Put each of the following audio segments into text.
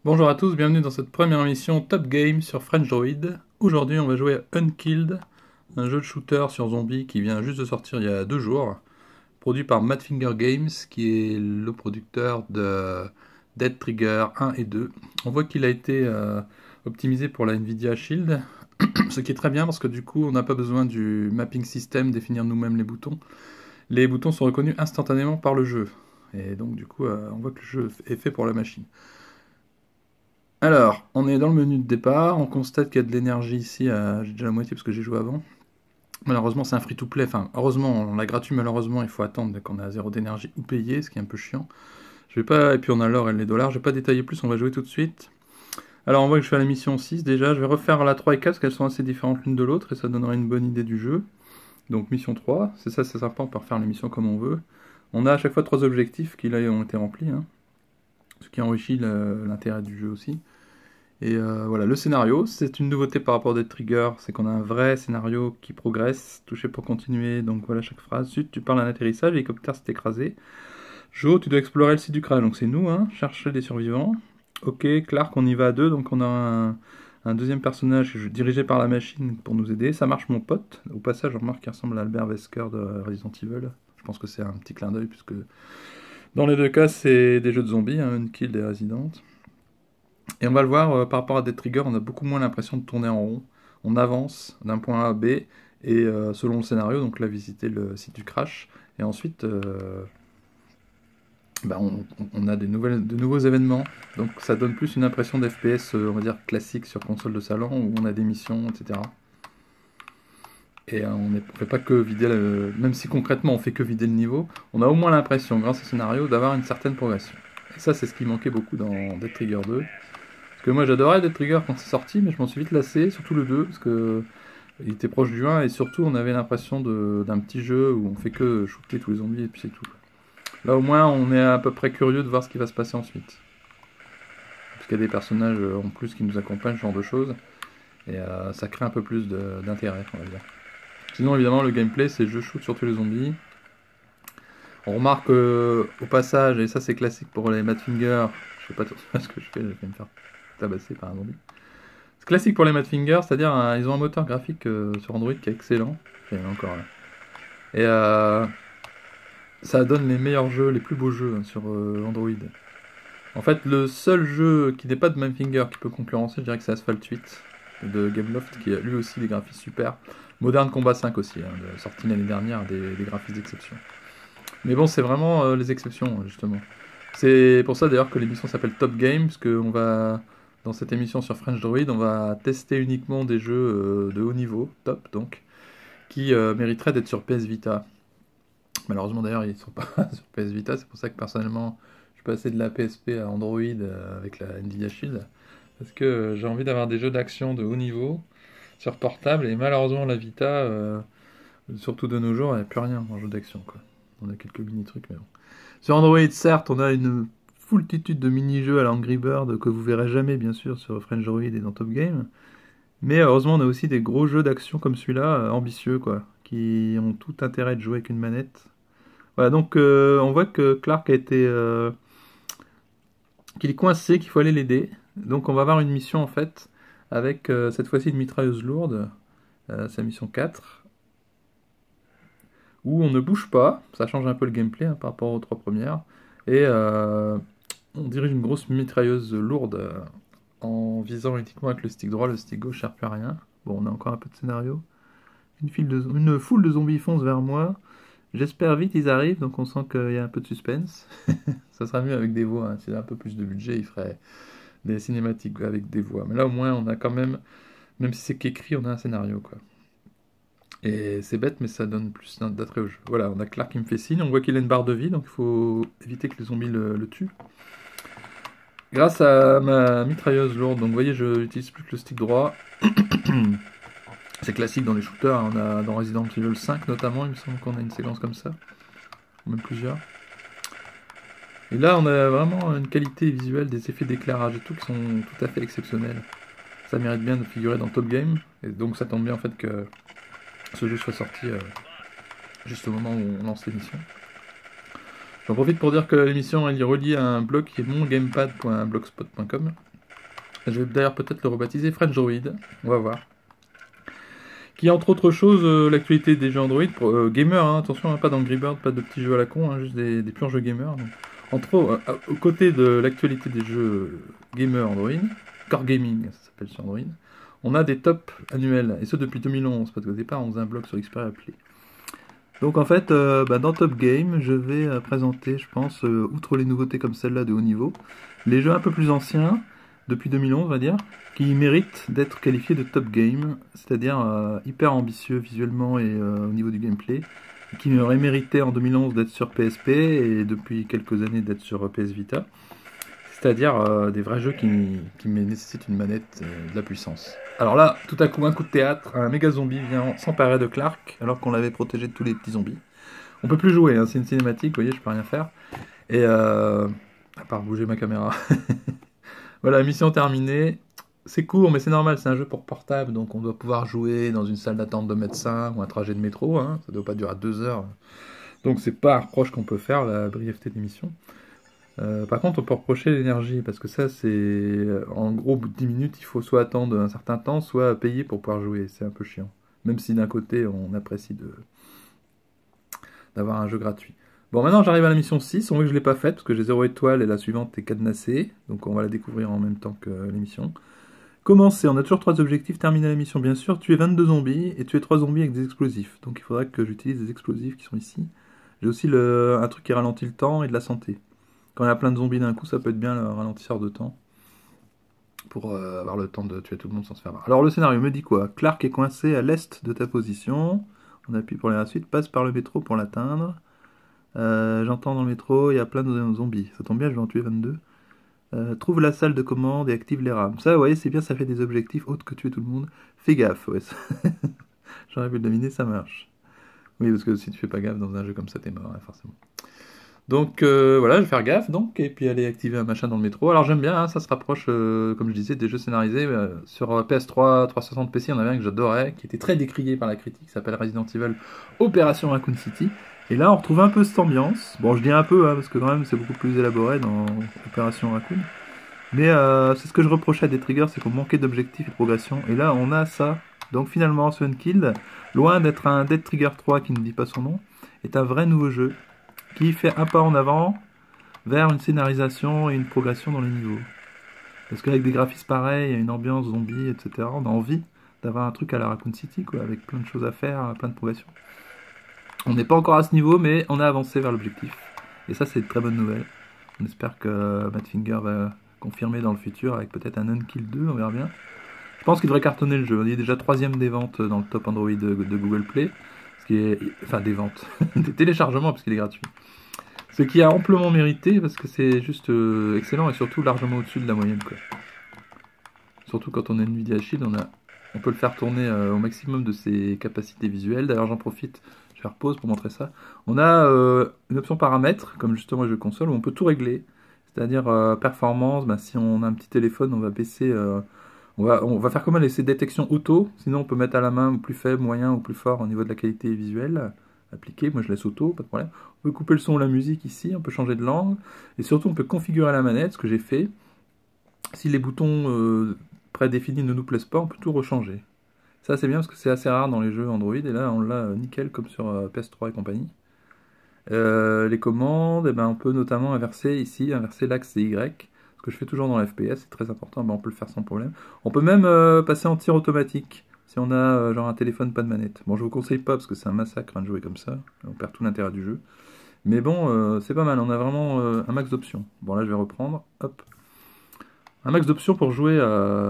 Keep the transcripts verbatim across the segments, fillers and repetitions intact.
Bonjour à tous, bienvenue dans cette première émission Top Game sur French Droid. Aujourd'hui on va jouer à Unkilled, un jeu de shooter sur zombies qui vient juste de sortir il y a deux jours, produit par Madfinger Games, qui est le producteur de Dead Trigger un et deux. On voit qu'il a été euh, optimisé pour la Nvidia Shield, ce qui est très bien parce que du coup on n'a pas besoin du mapping system, définir nous-mêmes les boutons. Les boutons sont reconnus instantanément par le jeu, et donc du coup euh, on voit que le jeu est fait pour la machine. Alors, on est dans le menu de départ, on constate qu'il y a de l'énergie ici, euh, j'ai déjà la moitié parce que j'ai joué avant. Malheureusement c'est un free-to-play, enfin heureusement on l'a gratuit, malheureusement il faut attendre dès qu'on a zéro d'énergie ou payer, ce qui est un peu chiant. Je vais pas, et puis on a l'or et les dollars, je vais pas détailler plus, on va jouer tout de suite. Alors on voit que je fais la mission six déjà, je vais refaire la trois et quatre parce qu'elles sont assez différentes l'une de l'autre et ça donnera une bonne idée du jeu. Donc mission trois, c'est ça, c'est sympa, on peut refaire les missions comme on veut. On a à chaque fois trois objectifs qui là ont été remplis, hein. Ce qui enrichit l'intérêt du jeu aussi. Et euh, voilà, le scénario, c'est une nouveauté par rapport à Dead Trigger, c'est qu'on a un vrai scénario qui progresse, toucher pour continuer, donc voilà chaque phrase. Ensuite, tu parles d'un atterrissage, l'hélicoptère s'est écrasé. Jo, tu dois explorer le site du crash, donc c'est nous, hein, chercher des survivants. Ok, Clark, on y va à deux, donc on a un, un deuxième personnage dirigé par la machine pour nous aider. Ça marche mon pote, au passage, je remarque qu'il ressemble à Albert Wesker de Resident Evil. Je pense que c'est un petit clin d'œil, puisque dans les deux cas, c'est des jeux de zombies, hein, Unkilled et Resident. Et on va le voir, euh, par rapport à Dead Trigger, on a beaucoup moins l'impression de tourner en rond. On avance d'un point A à B, et euh, selon le scénario, donc là, visiter le site du crash, et ensuite, euh, bah, on, on a des nouvelles, de nouveaux événements, donc ça donne plus une impression d'F P S, euh, on va dire, classique sur console de salon, où on a des missions, et cetera. Et euh, on ne fait pas que vider, le, même si concrètement on fait que vider le niveau, on a au moins l'impression, grâce au scénario, d'avoir une certaine progression. Et ça, c'est ce qui manquait beaucoup dans Dead Trigger deux. Parce que moi j'adorais Dead Trigger quand c'est sorti, mais je m'en suis vite lassé, surtout le deux, parce que il était proche du un, et surtout on avait l'impression d'un petit jeu où on fait que shooter tous les zombies et puis c'est tout. Là au moins on est à peu près curieux de voir ce qui va se passer ensuite. Parce qu'il y a des personnages en plus qui nous accompagnent, ce genre de choses, et euh, ça crée un peu plus d'intérêt, on va dire. Sinon évidemment le gameplay c'est je shoot sur tous les zombies. On remarque euh, au passage, et ça c'est classique pour les Madfinger, je sais pas ce que je fais, je vais me faire tabasser par un zombie. C'est classique pour les Madfinger, c'est-à-dire euh, ils ont un moteur graphique euh, sur Android qui est excellent. Et encore là. Et euh, ça donne les meilleurs jeux, les plus beaux jeux hein, sur euh, Android. En fait, le seul jeu qui n'est pas de Madfinger qui peut concurrencer, je dirais que c'est Asphalt huit de Gameloft, qui a lui aussi des graphismes super. Modern Combat cinq aussi, hein, de, sorti l'année dernière, des, des graphismes d'exception. Mais bon, c'est vraiment euh, les exceptions, justement. C'est pour ça d'ailleurs que l'émission s'appelle Top Game, parce qu'on va, dans cette émission sur French Droid, on va tester uniquement des jeux euh, de haut niveau, top donc, qui euh, mériteraient d'être sur P S Vita. Malheureusement d'ailleurs, ils ne sont pas sur P S Vita, c'est pour ça que personnellement, je suis passé de la P S P à Android euh, avec la Nvidia Shield, parce que euh, j'ai envie d'avoir des jeux d'action de haut niveau sur portable, et malheureusement la Vita, euh, surtout de nos jours, il n'y a plus rien en jeu d'action, quoi. On a quelques mini-trucs, mais bon. Sur Android, certes, on a une foultitude de mini-jeux à l'Angry Bird que vous verrez jamais, bien sûr, sur French Droid et dans Top Game. Mais heureusement, on a aussi des gros jeux d'action comme celui-là, euh, ambitieux, quoi, qui ont tout intérêt de jouer avec une manette. Voilà, donc euh, on voit que Clark a été... Euh, qu'il est coincé, qu'il faut aller l'aider. Donc on va avoir une mission, en fait, avec euh, cette fois-ci une mitrailleuse lourde. Euh, c'est la mission quatre. Où on ne bouge pas, ça change un peu le gameplay hein, par rapport aux trois premières, et euh, on dirige une grosse mitrailleuse lourde euh, en visant uniquement avec le stick droit, le stick gauche sert plus à rien. Bon, on a encore un peu de scénario. Une, file de, une foule de zombies fonce vers moi, j'espère vite ils arrivent, donc on sent qu'il y a un peu de suspense. Ça sera mieux avec des voix, hein. S'il y a un peu plus de budget, il ferait des cinématiques avec des voix. Mais là au moins on a quand même, même si c'est qu'écrit, on a un scénario quoi. Et c'est bête, mais ça donne plus d'attrait au jeu. Voilà, on a Clark qui me fait signe, on voit qu'il a une barre de vie, donc il faut éviter que les zombies le, le tuent. Grâce à ma mitrailleuse lourde, donc vous voyez, je n'utilise plus que le stick droit. C'est classique dans les shooters, on a dans Resident Evil cinq notamment, il me semble qu'on a une séquence comme ça. Même plusieurs. Et là, on a vraiment une qualité visuelle, des effets d'éclairage et tout qui sont tout à fait exceptionnels. Ça mérite bien de figurer dans Top Game, et donc ça tombe bien en fait que ce jeu soit sorti euh, juste au moment où on lance l'émission. J'en profite pour dire que l'émission elle est reliée à un blog qui est mongamepad point blogspot point com Je vais d'ailleurs peut-être le rebaptiser French Droid, on va voir. Qui entre autres choses, euh, l'actualité des jeux Android, pour euh, gamers, hein, attention, hein, pas d'Angry Bird, pas de petits jeux à la con, hein, juste des, des purs jeux gamers. Donc. Entre autres, euh, aux côtés de l'actualité des jeux gamers Android, Core Gaming, ça s'appelle sur Android, on a des tops annuels, et ce depuis deux mille onze, parce qu'au départ on faisait un blog sur Xperia appelé. Donc en fait, euh, bah, dans Top Game, je vais euh, présenter, je pense, euh, outre les nouveautés comme celle-là de haut niveau, les jeux un peu plus anciens, depuis deux mille onze on va dire, qui méritent d'être qualifiés de top game, c'est-à-dire euh, hyper ambitieux visuellement et euh, au niveau du gameplay, qui auraient mérité en deux mille onze d'être sur P S P et depuis quelques années d'être sur P S Vita, c'est-à-dire euh, des vrais jeux qui, qui nécessitent une manette et de la puissance. Alors là, tout à coup, un coup de théâtre, un méga zombie vient s'emparer de Clark, alors qu'on l'avait protégé de tous les petits zombies. On peut plus jouer, hein, c'est une cinématique, vous voyez, je peux rien faire. Et euh, à part bouger ma caméra. Voilà, mission terminée. C'est court, mais c'est normal, c'est un jeu pour portable, donc on doit pouvoir jouer dans une salle d'attente de médecin ou un trajet de métro, hein, ça ne doit pas durer deux heures. Donc c'est pas un reproche qu'on peut faire, la brièveté des missions. Euh, par contre, on peut reprocher l'énergie, parce que ça, c'est... En gros, au bout de dix minutes, il faut soit attendre un certain temps, soit payer pour pouvoir jouer. C'est un peu chiant. Même si d'un côté, on apprécie de... d'avoir un jeu gratuit. Bon, maintenant j'arrive à la mission six, on voit que je ne l'ai pas faite, parce que j'ai zéro étoile et la suivante est cadenassée, donc on va la découvrir en même temps que l'émission. Commencer, on a toujours trois objectifs, terminer la mission bien sûr, tuer vingt-deux zombies, et tuer trois zombies avec des explosifs. Donc il faudra que j'utilise des explosifs qui sont ici. J'ai aussi le... un truc qui ralentit le temps et de la santé. Quand il y a plein de zombies d'un coup, ça peut être bien le ralentisseur de temps, pour euh, avoir le temps de tuer tout le monde sans se faire mal. Alors le scénario me dit quoi? Clark est coincé à l'est de ta position, on appuie pour aller à la suite, passe par le métro pour l'atteindre. Euh, J'entends dans le métro, il y a plein de zombies. Ça tombe bien, je vais en tuer vingt-deux. Euh, trouve la salle de commande et active les rames. Ça, vous voyez, c'est bien, ça fait des objectifs autres que tuer tout le monde. Fais gaffe, ouais. J'aurais pu le deviner, ça marche. Oui, parce que si tu fais pas gaffe dans un jeu comme ça, t'es mort, hein, forcément. Donc euh, voilà, je vais faire gaffe, donc, et puis aller activer un machin dans le métro. Alors j'aime bien, hein, ça se rapproche, euh, comme je disais, des jeux scénarisés. Euh, sur P S trois, trois cent soixante P C, il y en avait un que j'adorais, qui était très décrié par la critique, qui s'appelle Resident Evil Opération Raccoon City. Et là, on retrouve un peu cette ambiance. Bon, je dis un peu, hein, parce que quand même, c'est beaucoup plus élaboré dans Opération Raccoon. Mais euh, c'est ce que je reprochais à Dead Trigger, c'est qu'on manquait d'objectifs et de progression. Et là, on a ça. Donc finalement, Sunkill, loin d'être un Dead Trigger trois qui ne dit pas son nom, est un vrai nouveau jeu qui fait un pas en avant vers une scénarisation et une progression dans les niveaux. Parce qu'avec des graphismes pareils, une ambiance zombie, et cetera, on a envie d'avoir un truc à la Raccoon City, quoi, avec plein de choses à faire, plein de progression. On n'est pas encore à ce niveau, mais on a avancé vers l'objectif. Et ça, c'est une très bonne nouvelle. On espère que Matt Finger va confirmer dans le futur avec peut-être un Unkill deux, on verra bien. Je pense qu'il devrait cartonner le jeu. Il est déjà troisième des ventes dans le top Android de, de Google Play. Ce qui est... Enfin, des ventes. Des téléchargements, parce qu'il est gratuit. Ce qui a amplement mérité, parce que c'est juste euh, excellent et surtout largement au-dessus de la moyenne, quoi. Surtout quand on a une Nvidia Shield, on, a... on peut le faire tourner euh, au maximum de ses capacités visuelles. D'ailleurs, j'en profite, je vais faire pause pour montrer ça. On a euh, une option paramètres, comme justement les jeux console, où on peut tout régler. C'est-à-dire euh, performance, bah, si on a un petit téléphone, on va baisser... Euh, on, va, on va faire comment laisser détection auto, sinon on peut mettre à la main ou plus faible, moyen ou plus fort au niveau de la qualité visuelle. Appliqué, moi je laisse auto, pas de problème. On peut couper le son ou la musique ici, on peut changer de langue, et surtout on peut configurer la manette, ce que j'ai fait. Si les boutons euh, prédéfinis ne nous plaisent pas, on peut tout rechanger. Ça c'est bien parce que c'est assez rare dans les jeux Android, et là on l'a nickel comme sur euh, P S trois et compagnie. Euh, les commandes, eh ben, on peut notamment inverser ici, inverser l'axe Y, ce que je fais toujours dans l'F P S, c'est très important, ben, on peut le faire sans problème. On peut même euh, passer en tir automatique. Si on a euh, genre un téléphone, pas de manette. Bon, je vous conseille pas parce que c'est un massacre hein, de jouer comme ça. On perd tout l'intérêt du jeu. Mais bon, euh, c'est pas mal. On a vraiment euh, un max d'options. Bon, là, je vais reprendre. Hop. Un max d'options pour jouer euh,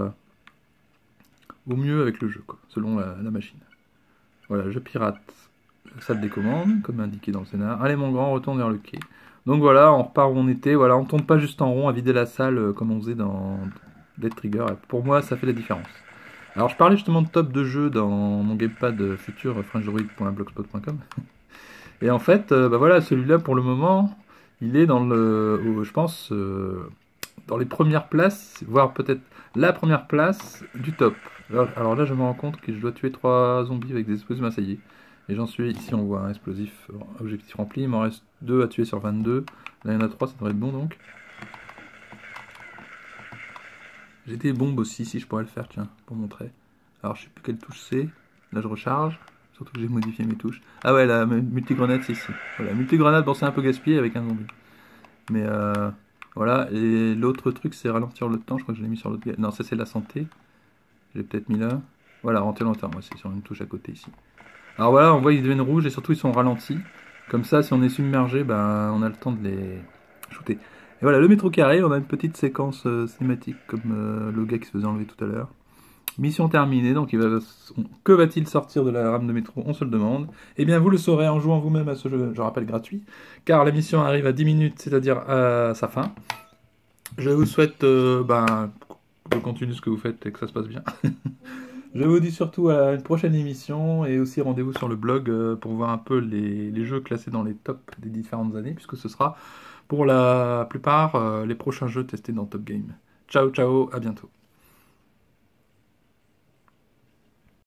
au mieux avec le jeu, quoi, selon la, la machine. Voilà, je pirate la salle des commandes, comme indiqué dans le scénar. Allez, mon grand, retourne vers le quai. Donc voilà, on repart où on était. Voilà, on tourne pas juste en rond à vider la salle euh, comme on faisait dans Dead Trigger. Et pour moi, ça fait la différence. Alors je parlais justement de top de jeu dans mon gamepad futur french droid point blogspot point com et en fait euh, bah voilà, celui-là pour le moment il est dans le euh, je pense euh, dans les premières places, voire peut-être la première place du top. Alors, alors là je me rends compte que je dois tuer trois zombies avec des explosifs, ah, ça y est, et j'en suis ici, on voit un explosif, objectif rempli, il m'en reste deux à tuer sur vingt-deux, là il y en a trois, ça devrait être bon donc. J'ai des bombes aussi, si je pourrais le faire, tiens, pour montrer. Alors je sais plus quelle touche c'est. Là je recharge. Surtout que j'ai modifié mes touches. Ah ouais, la multigrenade c'est ici. Voilà, multigrenade, bon c'est un peu gaspillé avec un zombie. Mais euh, voilà, et l'autre truc c'est ralentir le temps, je crois que je l'ai mis sur l'autre... Non, ça c'est la santé. J'ai peut-être mis là. Voilà, ralentir le temps, ouais, c'est sur une touche à côté ici. Alors voilà, on voit qu'ils deviennent rouges et surtout ils sont ralentis. Comme ça, si on est submergé, ben, on a le temps de les shooter. Et voilà, le métro qui arrive, on a une petite séquence euh, cinématique comme euh, le gars qui se faisait enlever tout à l'heure. Mission terminée, donc il va... que va-t-il sortir de la rame de métro? On se le demande. Eh bien, vous le saurez en jouant vous-même à ce jeu, je rappelle gratuit, car la mission arrive à dix minutes, c'est-à-dire à sa fin. Je vous souhaite euh, ben, de continuer ce que vous faites et que ça se passe bien. Je vous dis surtout à une prochaine émission et aussi rendez-vous sur le blog euh, pour voir un peu les, les jeux classés dans les tops des différentes années, puisque ce sera pour la plupart euh, les prochains jeux testés dans Top Game. Ciao, ciao, à bientôt.